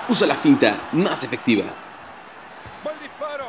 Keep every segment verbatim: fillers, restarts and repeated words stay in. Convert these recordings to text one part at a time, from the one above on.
usa la finta más efectiva. ¡Buen disparo!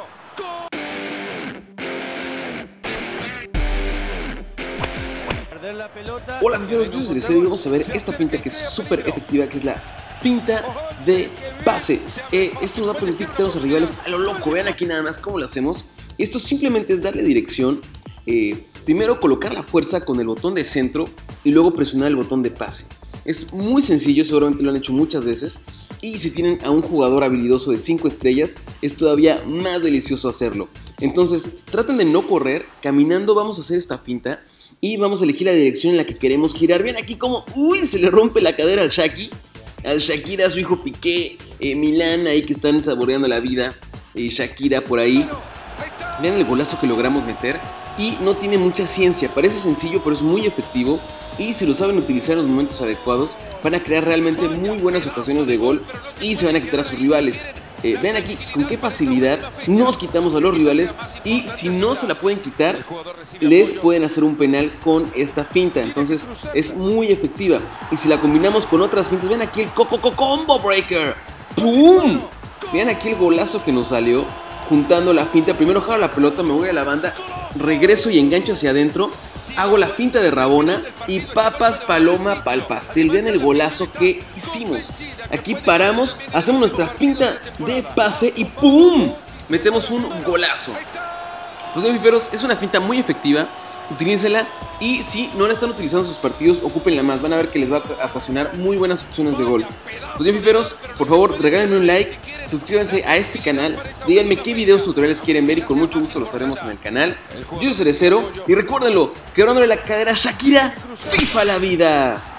Perder la pelota. Hola amigos, yo soy Cerecero y vamos a ver esta finta que es súper efectiva, que es la finta de pase. Eh, esto nos va a permitir quitar a los rivales a lo loco. Vean aquí nada más cómo lo hacemos. Esto simplemente es darle dirección. Eh, primero colocar la fuerza con el botón de centro y luego presionar el botón de pase. Es muy sencillo, seguramente lo han hecho muchas veces. Y si tienen a un jugador habilidoso de cinco estrellas, es todavía más delicioso hacerlo. Entonces, traten de no correr. Caminando vamos a hacer esta finta y vamos a elegir la dirección en la que queremos girar. Vean aquí cómo, uy, se le rompe la cadera al Shaki, al Shakira, a su hijo Piqué, eh, Milán ahí que están saboreando la vida, y eh, Shakira por ahí. Vean el golazo que logramos meter y no tiene mucha ciencia, parece sencillo pero es muy efectivo. Y si lo saben utilizar en los momentos adecuados, van a crear realmente muy buenas ocasiones de gol y se van a quitar a sus rivales. Eh, vean aquí con qué facilidad nos quitamos a los rivales, y si no se la pueden quitar, les pueden hacer un penal con esta finta. Entonces es muy efectiva. Y si la combinamos con otras fintas, vean aquí el Coco Combo Breaker. ¡Pum! Vean aquí el golazo que nos salió juntando la finta. Primero jalo la pelota, me voy a la banda, regreso y engancho hacia adentro, hago la finta de Rabona y papas paloma pa'l pastel. Vean el golazo que hicimos. Aquí paramos, hacemos nuestra finta de pase y ¡pum! Metemos un golazo. Pues bien, fiferos, es una finta muy efectiva. Utilícenla, y si no la están utilizando en sus partidos, ocúpenla más. Van a ver que les va a ocasionar muy buenas opciones de gol. Pues bien, fiferos, por favor regálenme un like, suscríbanse a este canal, díganme qué videos tutoriales quieren ver y con mucho gusto los haremos en el canal. Yo soy Cerecero y recuérdenlo, quebrándole la cadera a Shakira, FIFA la vida.